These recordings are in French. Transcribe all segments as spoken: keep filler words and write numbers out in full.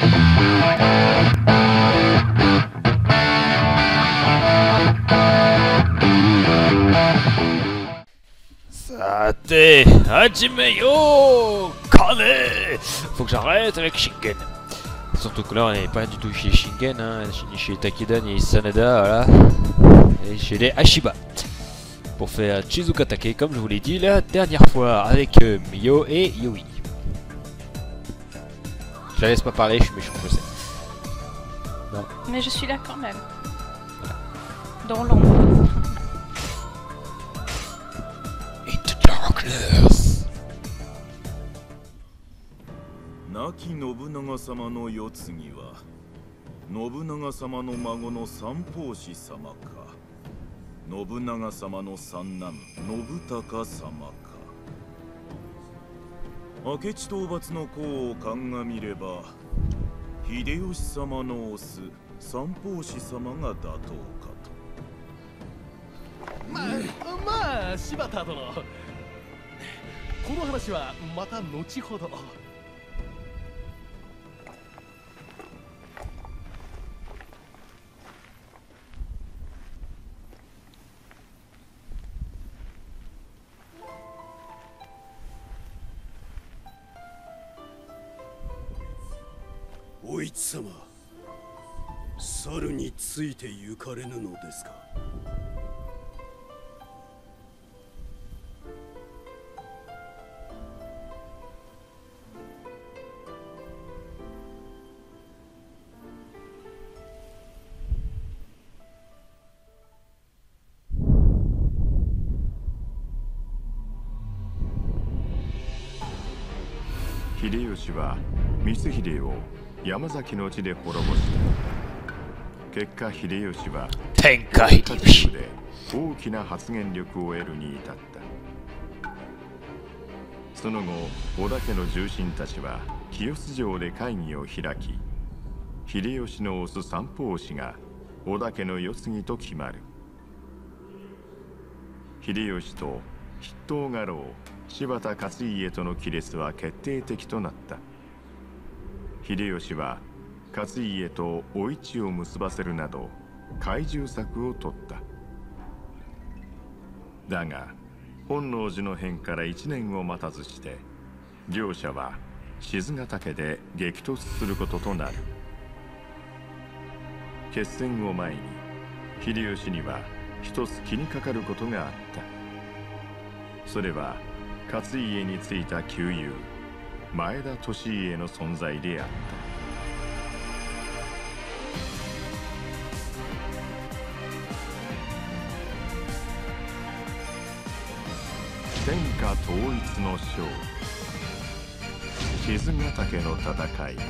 さて、始めようCalais. Faut que j'arrête avec Shingen. Surtout que là, on n'est pas du tout chez Shingen, hein, ni chez Takeda, ni Sanada, voilà. Et chez les Hashiba. Pour faire Chizuka Take, comme je vous l'ai dit la dernière fois, avec euh, Mio et Yui. Je la laisse pas parler, je suis méchant, je sais. Non. Mais je suis là quand même. Voilà. Dans l'ombre. Into darkness. 亡き信長様の世継ぎは信長様の孫の三法師様か信長様の三男信孝様か明智討伐の功を鑑みれば秀吉様のオス三法師様が妥当かと。 まあまあ柴田殿、この話はまた後ほど。 お市様、猿について行かれぬのですか。 秀吉は光秀を山崎の地で滅ぼした。結果秀吉は天下秀吉で大きな発言力を得るに至った。その後織田家の重臣たちは清洲城で会議を開き、秀吉の推す三法師が織田家の世継ぎと決まる。秀吉と筆頭家老柴田勝家との亀裂は決定的となった。秀吉は勝家とお市を結ばせるなど懐柔策を取った。だが本能寺の変からいちねんを待たずして両者は賤ヶ岳で激突することとなる。決戦を前に秀吉には一つ気にかかることがあった。それは勝家についた旧友前田利家の存在であった。天下統一の将賤ヶ岳の戦い。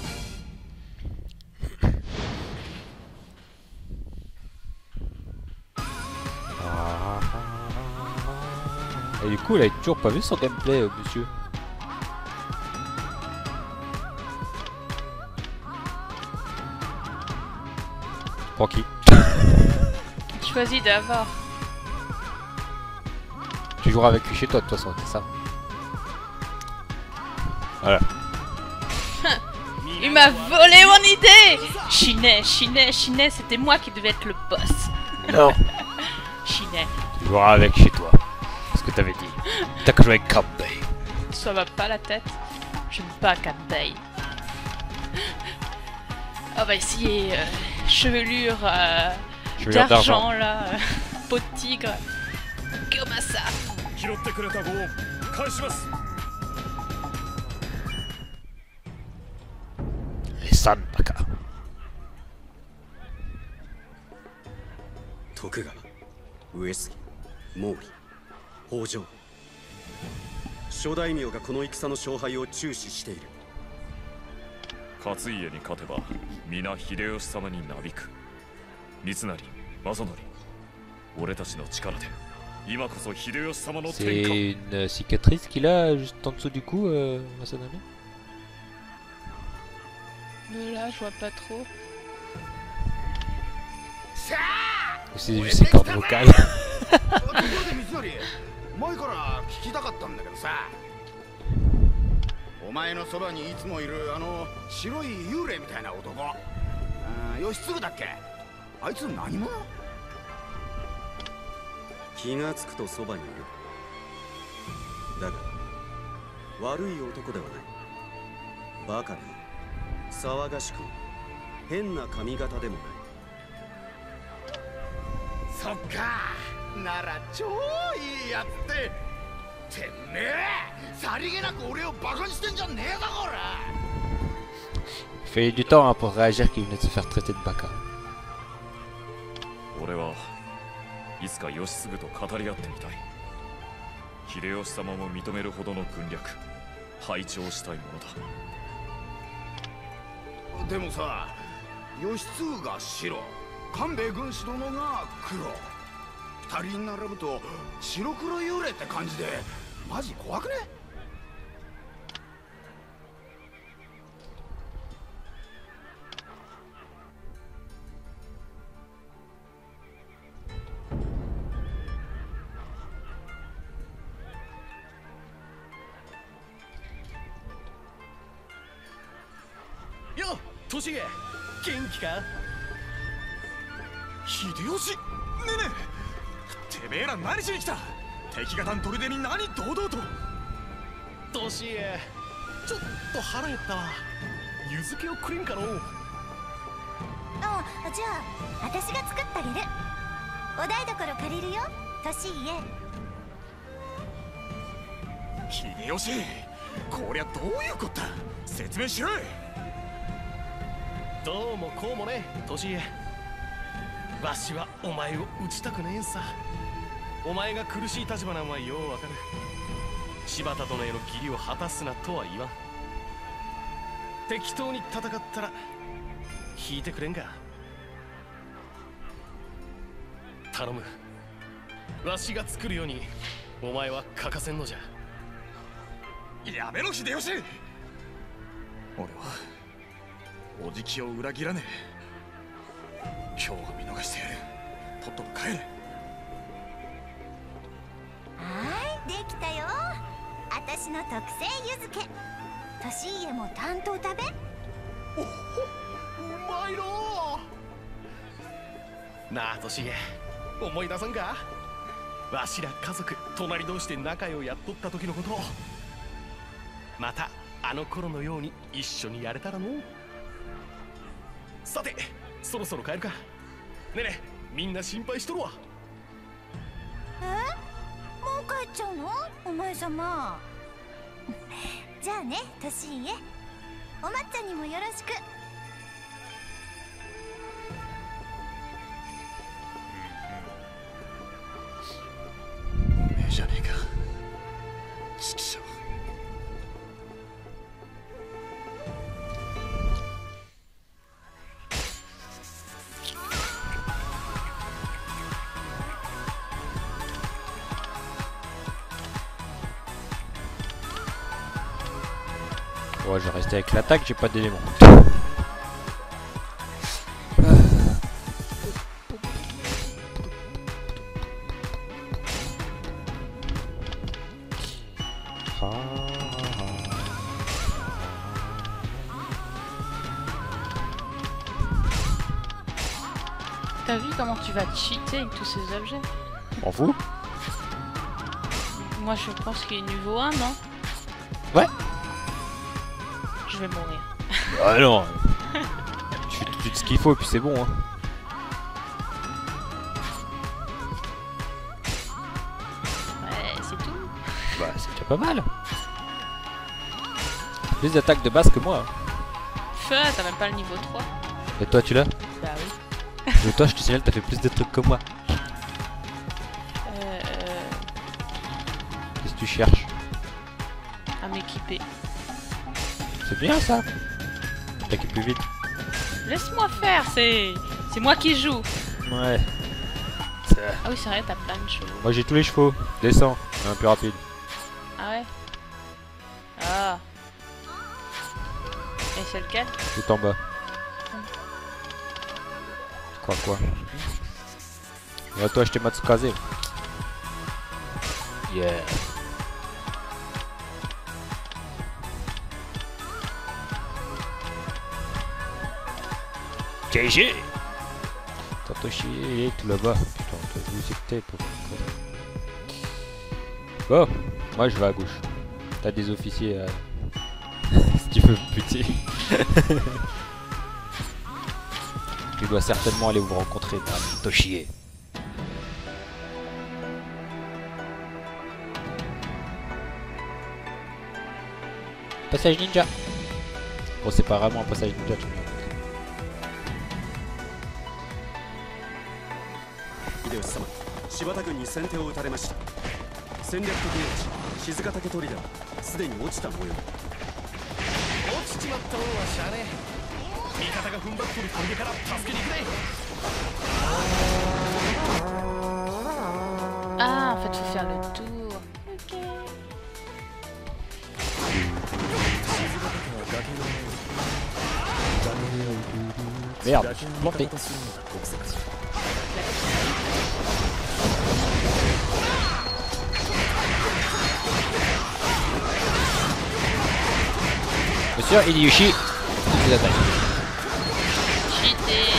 Et du coup, il a toujours pas vu son gameplay, euh, monsieur. Pour qui? Choisis d'abord. Tu joueras avec lui chez toi de toute façon, c'est ça. Voilà. Il m'a volé mon idée. Chinet, Chinet, Chinet, c'était moi qui devais être le boss. Non. Chinet. Tu joueras avec chez toi. Ce que t'avais dit. T'as qu'à jouer avec Kanbei. Ça va pas la tête. J'aime pas Kanbei. On va essayer euh, chevelure, euh, chevelure d'argent là, euh, peau de tigre. Comme ça. Les Sanpaka. Tokugawa, Uesugi, Mori、北条、諸大名がこの戦の勝敗を注視している。 勝家に勝てば皆秀吉様になびく。三成、正則、俺たちの力で今こそ秀吉様の天下。 C'est une cicatrice qu'il a juste en dessous du cou, euh, Masanami. Mais là, je vois pas trop. C'est juste ses cordes vocales. 前から聞きたかったんだけどさ、 お前のそばにいつもいるあの白い幽霊みたいな男、あー義継だっけ？あいつ何者？ 気がつくとそばにいる。だが悪い男ではない。バカでも騒がしくも変な髪型でもない。 そっか、なら超いいやつって。てめえ、さりげなく俺をバカにしてんじゃねえだこら。 Il fallait du temps hein, pour réagir qu'il venait de se faire traiter de baka. 俺はいつか義継と語り合ってみたい。秀吉様も認めるほどの軍略、拝聴したいものだ。 でもさ、義経が白、官兵衛軍師殿が黒、二人に並ぶと白黒幽霊って感じでマジ怖くね？ よっ、トシゲ、元気か？ 秀吉、ねえねえ、てめえら何しに来た？敵方の砦に何堂々と。 トシゲ、ちょっと腹減ったわ。湯漬けをくれんかのう。 あ、じゃあ私が作ってあげる。お台所借りるよ、トシ家。 秀吉、こりゃどういうこった？説明しろい。 どうもこうもね、トシエ。わしはお前を撃ちたくねえんさ。お前が苦しい立場なんはようわかる。柴田殿への義理を果たすなとは言わん。適当に戦ったら引いてくれんか。頼む。わしが作るようにお前は欠かせんのじゃ。 やめろ秀吉。俺はおじきを裏切らねえ。今日は見逃してやる。とっとと帰れ。 はい、できたよ。私の特製湯漬け。トシ家も担当食べ。 おほ、うまいのう。なあトシエ、思い出さんか？わしら家族隣同士で仲良うやっとった時のことを。またあの頃のように一緒にやれたらのう。さて、そろそろ帰るか。ねえねえ、みんな心配しとるわ。 え？もう帰っちゃうの？お前様。じゃあね、トシ家。お抹茶にもよろしく。 おめえじゃねえか、ちきしょう。 Ouais, je vais rester avec l'attaque, j'ai pas d'éléments. T'as vu comment tu vas cheater avec tous ces objets? M'en fous. Moi je pense qu'il est niveau un, non? Ouais. Je vais mourir. Ah non. Tu fais tout de suite ce qu'il faut et puis c'est bon hein. Ouais, c'est tout. Bah c'est déjà pas mal. Plus d'attaques de base que moi. Feu, t'as même pas le niveau trois. Et toi tu l'as? Bah oui. Et toi je te signale t'as fait plus de trucs que moi. Euh... Qu'est-ce que tu cherches? À m'équiper. C'est bien ça. T'équipes plus vite. Laisse-moi faire, c'est... C'est moi qui joue. Ouais. Ah oui, c'est vrai, t'as plein de choses. Moi j'ai tous les chevaux. Descends, un plus rapide. Ah ouais? Ah. Et c'est lequel? Tout en bas. Tu crois quoi? On va toi acheter Matsukaze. Yeah. Keiji. Satoshi, il est tout là-bas. Putain, toi, vous c'est que t'es, pauvre. Bon, moi je vais à gauche. T'as des officiers à... si tu veux me buter. Tu dois certainement aller vous rencontrer, madame Toshie. Passage ninja. Bon, c'est pas vraiment un passage ninja, tu vois. 秀吉様、柴田軍に先手を打たれました。戦略的な地、静ヶ岳砦はすでに落ちた模様。 落ちちまったもんはしゃあねえ。味方が踏ん張ってる砦から助けに行くね。 Ah, en fait, faut faire le tour. Ok. Merde, je suis planté. Monsieur Hideyoshi, les attaques. Cheaté.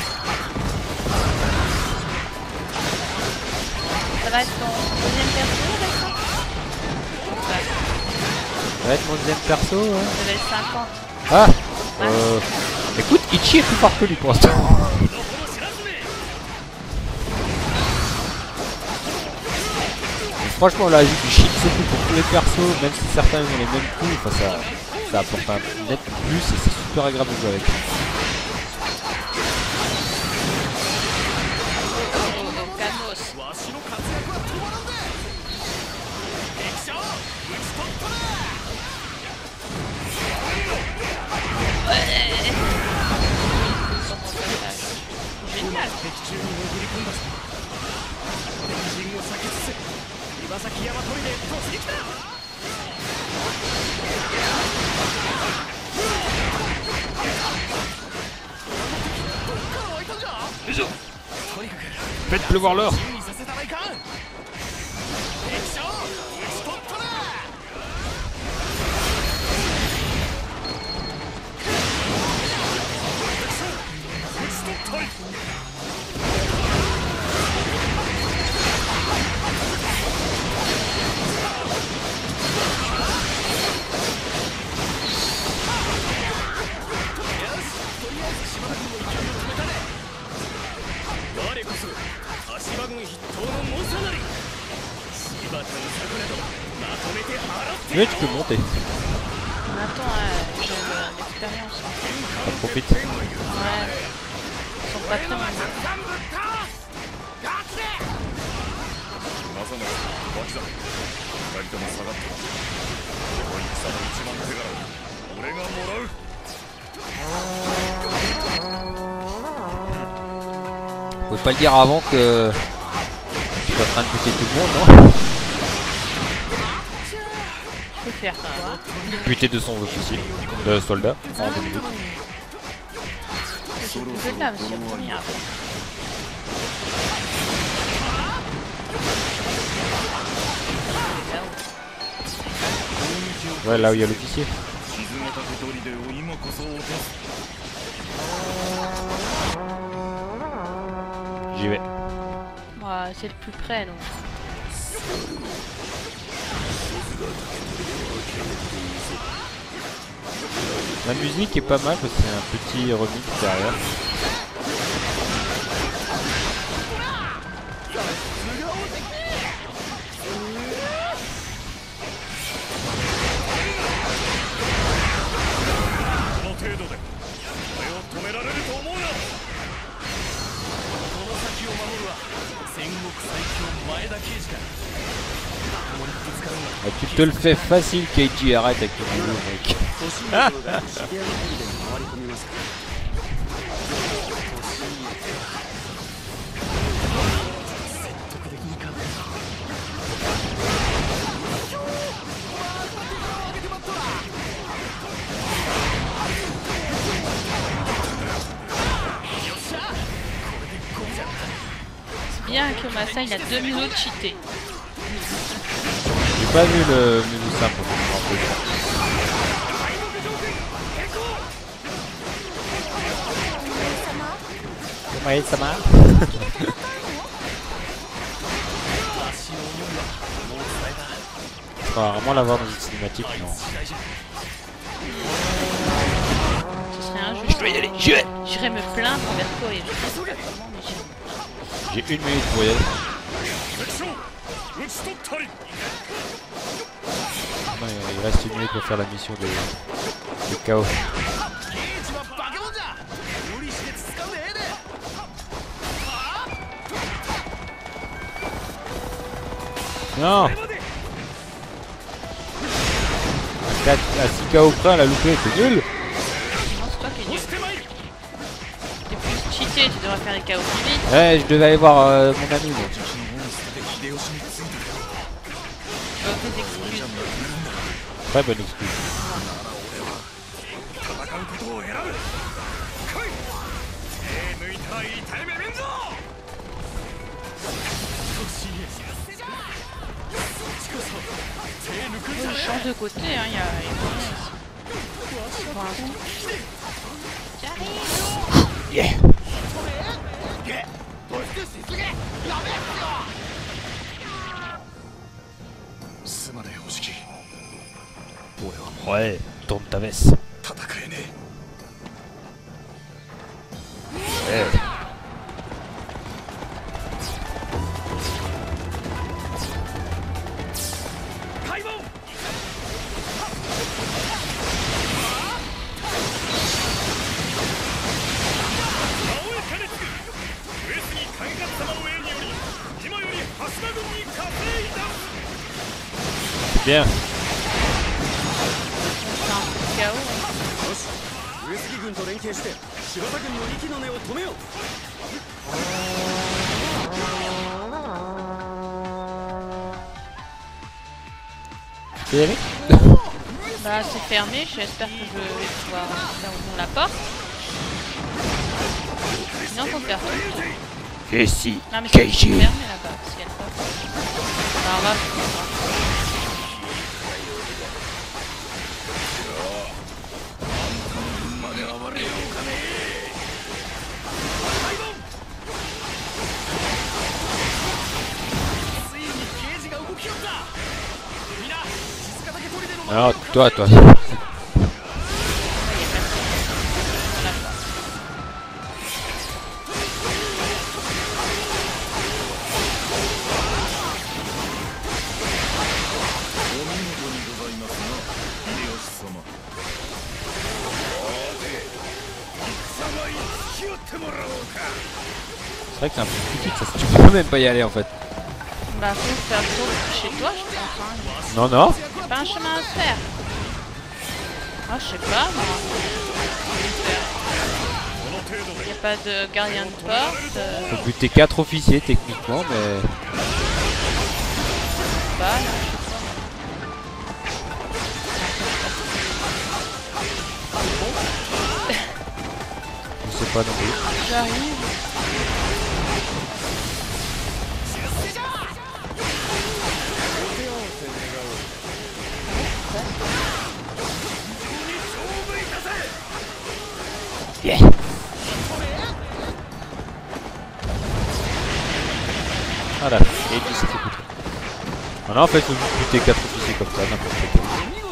Ça va être ton deuxième perso avec ça? Ouais. Ça va être mon deuxième perso, ouais. Ça va être cinquante. Ah Ouais. euh, écoute, Ichi est plus fort que lui pour l'instant. Franchement, là, du shit surtout pour tous les persos, même si certains ont les mêmes coups, enfin, ça, ça apporte un net plus et c'est super agréable de jouer avec. Faites pleuvoir l'or. Mais tu peux monter. Attends, euh, j'ai de l'expérience. On profite. Ouais. Ils sont pas très mal. Vous pouvez pas le dire avant que je suis en train de buter tout le monde, non? Je peux faire quoi? Buter de son officier, de soldat, en deux minutes. C'est là, monsieur le premier. Ouais, là où il y a l'officier. J'y vais. Ouais, c'est le plus près donc. La musique est pas mal parce que c'est un petit remix derrière. Ah, tu te le fais facile, Keiji, arrête avec ton boulot, mec. C'est bien que Massa il a deux minutes cheaté. J'ai pas vu le menu simple pour me rappeler. Ouais, ça marche. 足の匂いはもう伝えた。 On va rarement l'avoir dans une cinématique, non. Ce serait injuste. Je dois y aller, j'y vais. J'irais me plaindre envers toi et je sais pas comment, mais j'irais. J'ai une minute pour y aller. Non, il reste une minute pour faire la mission de, de chaos. 刑事は化け物じゃ。無理して使うでええで。 Non. À six K au frein, elle a loupé, c'est nul. Non, c'est toi qui es nul. T'es plus cheaté, tu devrais faire des chaos plus vite. Ouais, je devais aller voir euh, mon ami. Moi. Aucune excuse. Très bonne excuse. 戦うことを選ぶ。来い。手抜いたら痛い目見んぞ。 Il change de côté, hein, il y a... il y a moyen ici. Pour l'instant. J'arrive. Yeah. すまねえ星木。俺はもう Ouais, tourne ta veste. 戦えねえ。 Ouais. 開門。 Bien. C'est un peu de chaos. よし、上杉軍と連携して柴田軍の息の根を止めよう。 Tu peux y aller? Bah c'est fermé, j'espère que je vais pouvoir faire ouvrir la porte. Sinon faut faire tout. Et si, Non mais c'est Keiji. fermé là-bas, parce qu'il y a une porte. Bah on va voir. Alors, toi, toi. C'est vrai que c'est un peu critique, ça, tu peux même pas y aller en fait. Bah faut faire le tour chez toi je pense. Hein. Non, non. C'est pas un chemin à se faire. Ah je sais pas moi. Y a pas de gardien de porte. Euh... Faut buter quatre officiers techniquement, mais. Bah, là, Je sais pas non plus. j'arrive. Yeah. Voilà, et puis c'est foutu. Voilà, en fait, il faut juste buter quatre officiers comme ça, n'importe quoi.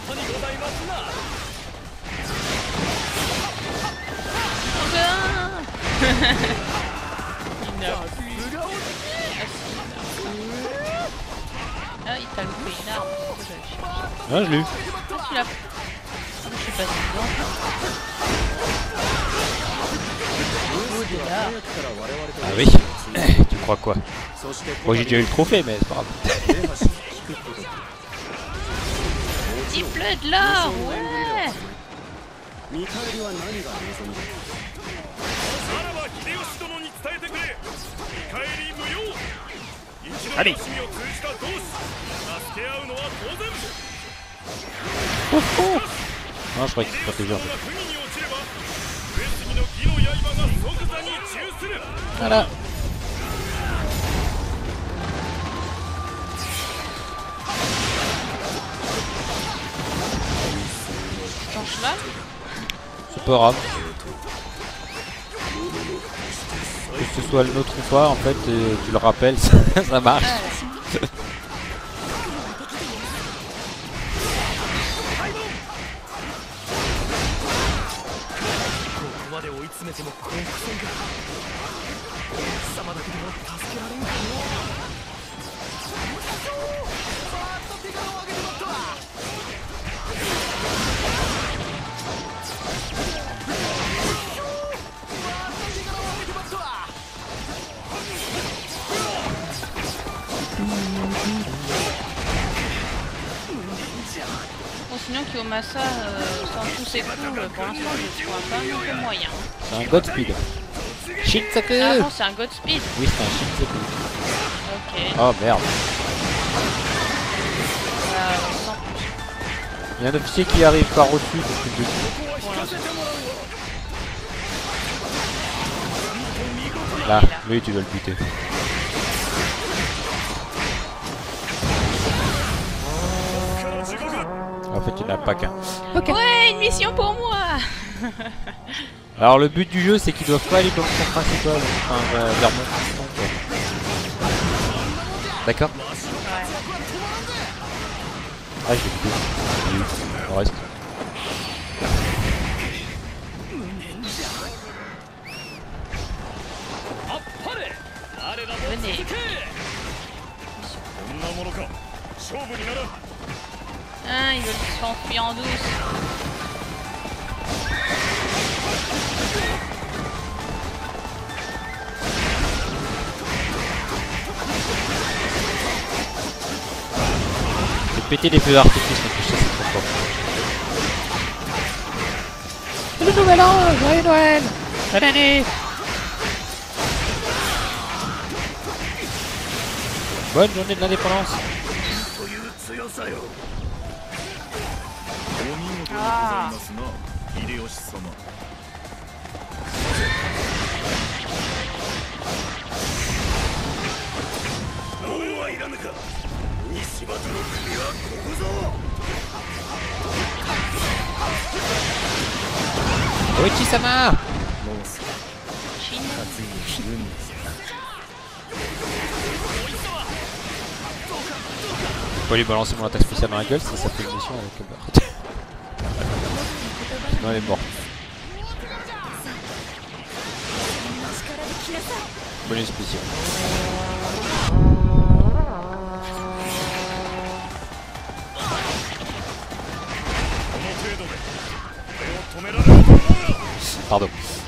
Ah, il t'a loupé une arme. Ah, je l'ai eu. Ah, tu l'as. Je suis passé dedans. Ah oui. Tu crois quoi? Moi j'ai déjà eu le trophée, mais c'est pas grave. Il pleut de l'or, ouais. 見返りは何が望みだ。 さらば秀吉殿に伝えてくれ。見返り無用。一度の Allez. 趣味を通じた同志、助け合うのは当然。 Non, je croyais qu'il se protégeait en fait. 不義に落ちれば、上杉の義の刃が即座に中する。 Voilà. Planche là. C'est pas grave. que ce soit le nôtre ou pas, en fait, euh, tu le rappelles, ça, ça marche. Bon, sinon Kiyomasa, euh, sans tous ses coups, euh, pour l'instant je le trouve pas un peu moyen. C'est un Godspeed. Shinsaku. Ah non, c'est un Godspeed. Oui, c'est un Shinsaku. Ok. Oh merde. Euh, sans plus. Il y a un officier qui arrive par au-dessus, parce que je... Pour l'instant. Là, lui tu dois le buter. En fait, il n'y en a pas qu'un. Okay. Ouais, une mission pour moi. Alors le but du jeu, c'est qu'ils doivent pas aller dans le centre principal, enfin euh, vers mon piston. D'accord. Ouais. Ah, je l'ai plus. On reste. Venez. Ah, il veut s'enfuir en douce. J'ai pété les feux d'artifice, mais tout ça c'est trop fort. C'est le nouvel an, joyeux Noël, bonne année. Bonne journée de l'indépendance. Ah. Oichi-sama. Faut lui balancer mon attaque spéciale dans la gueule, ça, ça fait une mission avec Bart. Sinon elle est morte. Bonus spécial. Pardon.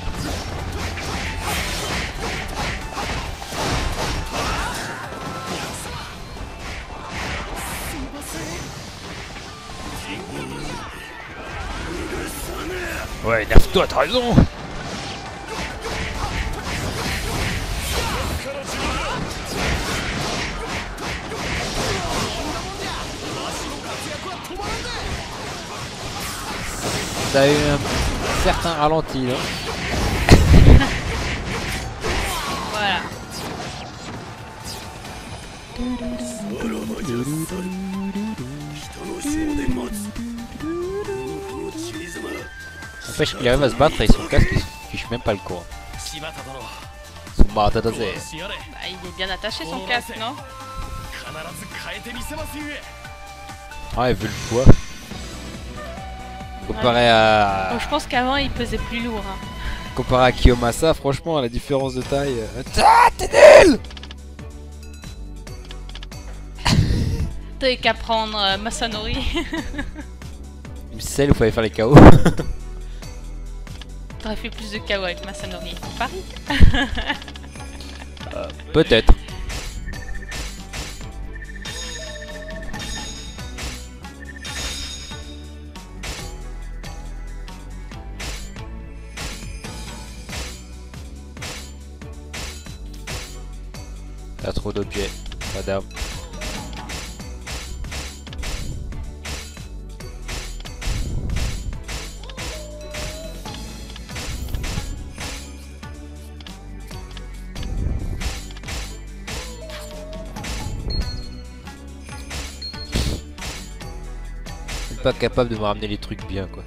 Ouais, nerve-toi, t'as raison. Ça a eu un certain ralenti là. Voilà. N'empêche qu'il arrive à se battre et son casque il fiche même pas le courant. Son maratadase. Bah, il est bien attaché son casque, non? Ouais, vu le poids. Comparé à... Donc je pense qu'avant il pesait plus lourd. Hein. Comparé à Kiyomasa, franchement, la différence de taille... Ah, t'es nul. T'avais qu'à prendre euh, Masanori. Une celle où il fallait faire les K O. T'aurais fait plus de K O avec Masanori. Paris. euh, Peut-être. T'as trop d'objets, madame. Je suis pas capable de me ramener les trucs bien, quoi.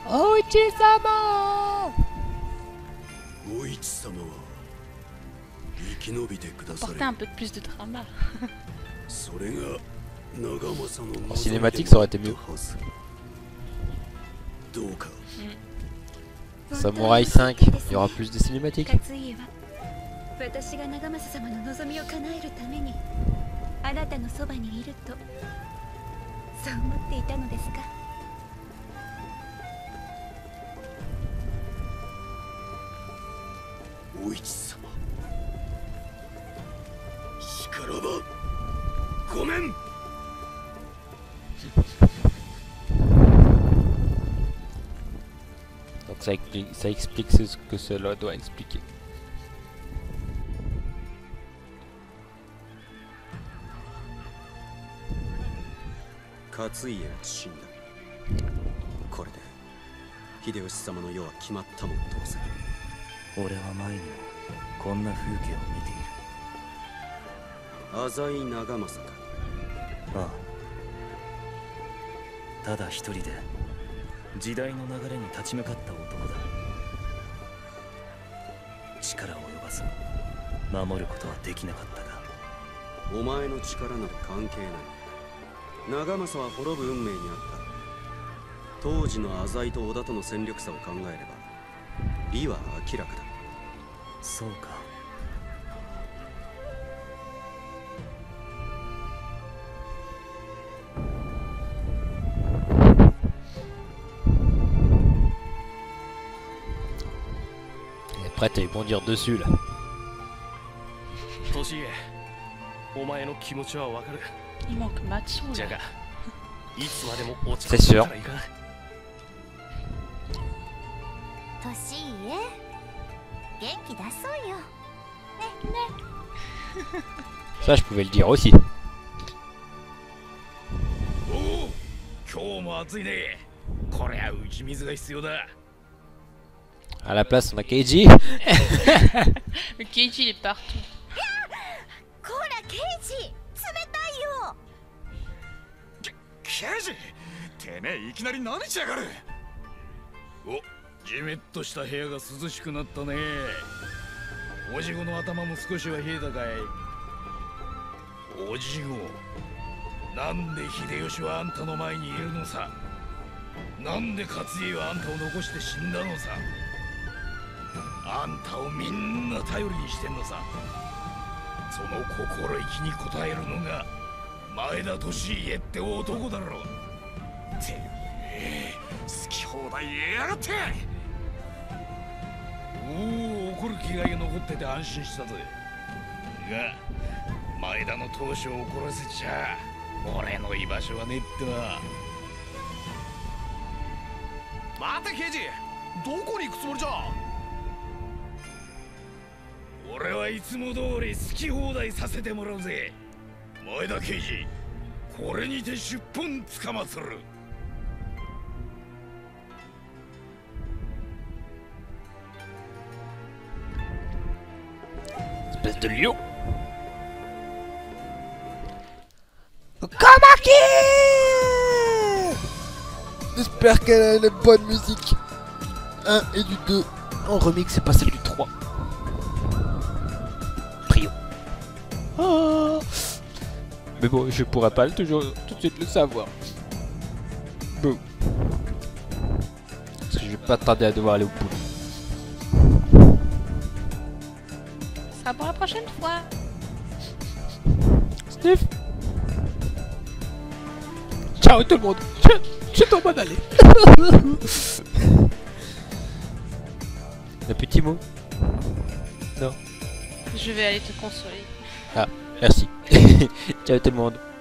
Oichi-sama! お市様は生き延びてくださ Apporter れ。 un peu plus de drama. それが長政の En cinématique, ça aurait été mieux. どうか Samurai cinq, il y aura plus de cinématiques. 勝家は私が長政様の望みを叶えるためにあなたのそばにいるとそう思っていたのですか。 お市様、しからばごめん。 Donc ça explique, ça explique ce que cela doit expliquer. Katsuieが死んだ。これで秀吉様の世は決まったもん当然。 俺は前にもこんな風景を見ている。 浅井長政か。 ああ、ただ一人で時代の流れに立ち向かった男だ。力を及ばず守ることはできなかったが、 お前の力など関係ない。長政は滅ぶ運命にあった。当時の浅井と織田との戦力差を考えれば理は明らかだ。 そうか。 Elle est prête à y bondir dessus là. 年家、お前の気持ちはわかる。 Il manque Matsu じゃ là. が、いつまでも落ち C'est 着 sûr. くからいかん。 年家元気出そうよ。 Ça je pouvais le dire aussi. おお、今日も暑いね。こりゃ打ち水が必要だ。 À la place on a Keiji. Le Keiji il est partout. こら刑事、冷たいよ。 刑事、てめえいきなり何しやがる。お、じめっとした部屋が涼しくなったね。おじごの頭も少しは冷えたかい。おじご、なんで秀吉はあんたの前にいるのさ。なんで勝家はあんたを残して死んだのさ。あんたをみんな頼りにしてんのさ。その心意気に応えるのが前田利家って男だろう。てめえ好き放題言いやがって。おお、怒る気概が残ってて安心したぜ。が前田の当主を怒らせちゃ俺の居場所はねえってな。 待て刑事、どこに行くつもりじゃ。 俺はいつも通り好き放題させてもらうぜ。前田刑事、これにて出奔つかまつる。 Espèce de lion. J'espère qu'elle a une bonne musique. un et du deux en remix, c'est pas celle du trois. Trio. Ah. Mais bon, je pourrais pas le toujours tout de suite le savoir. Bon. Parce que je vais pas tarder à devoir aller au bout. Ce sera pour la prochaine fois. Steve. Ciao tout le monde. Je, je t'en m'en aller. Un petit mot? Non. Je vais aller te consoler. Ah, merci. Ciao tout le monde.